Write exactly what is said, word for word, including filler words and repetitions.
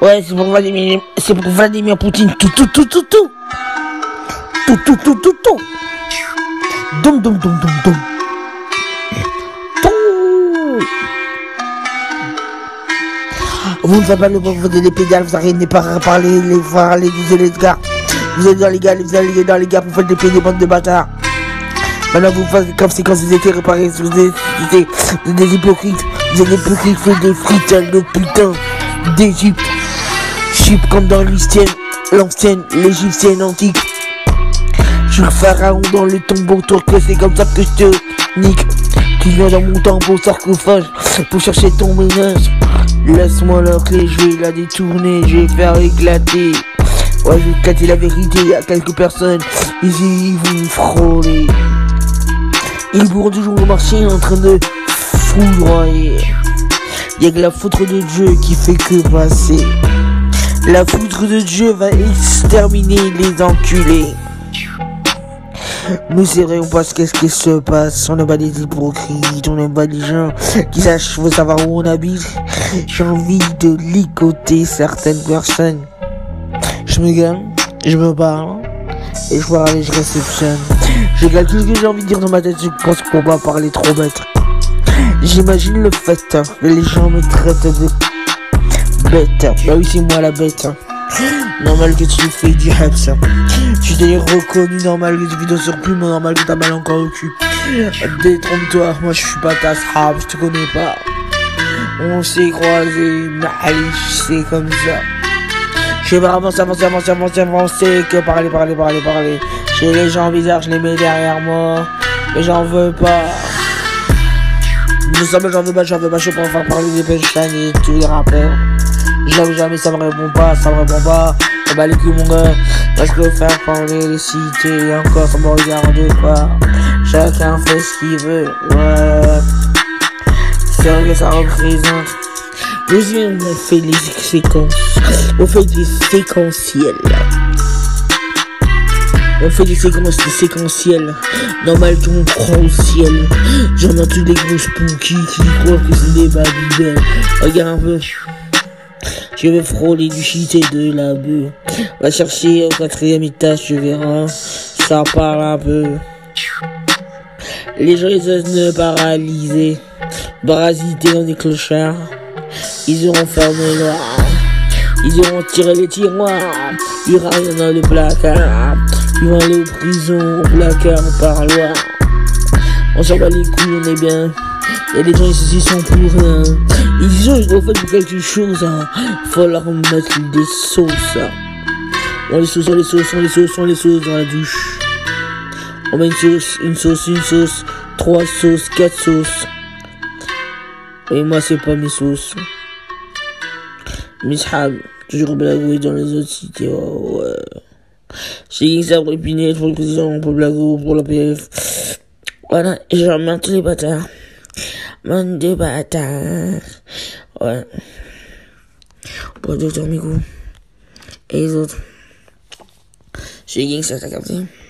Ouais, c'est pour Vladimir, c'est pour Vladimir Poutine. Tout, tout, tout, tout, tout. Tout, tout, tout, tout, tout. Dum, dum, dum, dum, dum. Vous ne faites pas le pauvre des pédales, vous n'arrêtez pas à parler, les voir, les disait les gars. Vous êtes dans les gars, vous allez dans les gars, vous faites des pédales, bande de bâtards. Maintenant vous faites comme si quand vous étiez réparés, vous êtes, vous êtes, vous êtes des hypocrites, vous êtes des hypocrites, vous êtes des frites de putain d'Égypte. Chypre comme dans l'ancienne, l'ancienne, l'égyptienne antique. Je suis le pharaon dans le tombeau turc, c'est comme ça que je te nique. Tu viens dans mon tombeau sarcophage pour chercher ton ménage. Laisse-moi la clé, je vais la détourner, je vais faire éclater. Ouais, je vais éclater la vérité à quelques personnes. Ici, vous me frôlez. Ils pourront toujours marcher en train de foudroyer. Y'a que la foudre de Dieu qui fait que passer. La foudre de Dieu va exterminer les enculés. Nous serions pas ce qu'est-ce qui se passe. On n'est pas des hypocrites, on n'est pas des gens qui sachent, faut savoir où on habite. J'ai envie de ligoter certaines personnes. Je me gagne, je me parle, et je parle et je réceptionne. Je calcule ce que j'ai envie de dire dans ma tête, je pense qu'on va parler trop bête. J'imagine le fait que les gens me traitent de bête. Bah oui, c'est moi la bête. Normal que tu fais du haps. Tu t'es reconnu, normal que tu vidéos sur plume, normal que t'as mal encore au cul. Détrompe-toi, moi je suis pas ta srab, je te connais pas. On s'est croisés, Mahalish, c'est comme ça. Je vais pas avancer, avancer, avancer, avancer, avancer, que parler, parler, parler, parler. J'ai les gens bizarres, je les mets derrière moi, mais j'en veux pas. Mais ça, j'en veux pas, j'en veux pas, je peux pas faire parler des punchlines et tous les rappeurs. Jamais, jamais, ça me répond pas, ça me répond pas. On bat les couilles, mon gars. Moi, je peux faire parler les cités, et encore, ça me regarde pas. Chacun fait ce qu'il veut, ouais. C'est vrai que ça représente. Deuxième, on fait les séquences. On fait des séquentiels. On fait des séquences, des séquentiels. Normal qu'on prend au ciel. J'en ai tous les gros spooky qui croient que c'est des babybel. Regarde un peu. Je vais frôler du shit et de la bœuf. Va chercher au quatrième étage, tu verras. Ça parle un peu. Les gens, ils osent me paralyser. Parasiter dans des clochards. Ils auront fermé noir. Ils auront tiré les tiroirs. Il y aura rien dans le placard. Ils vont aller aux prisons, au placard, au parloir. On s'en bat les couilles, on est bien. Y'a des gens ici qui sont pour rien. Ils disent oh, je dois faire quelque chose. Hein. Faut leur mettre des sauces. Hein. On les sauce, on les sauce, on les sauce, on les sauce dans la douche. On met une sauce, une sauce, une sauce, trois sauces, quatre sauces. Et moi c'est pas mes sauces. Mishab, toujours blagoué dans les autres cités. Oh, ouais. Chez Gangsta pour Épinay, pour le président, pour Blago, pour la P F. Voilà, et je remercie tous les bâtards. Man des bâtards. Ouais. Pour Docteur Migo. Et les autres. Chez Gangsta, t'as capté?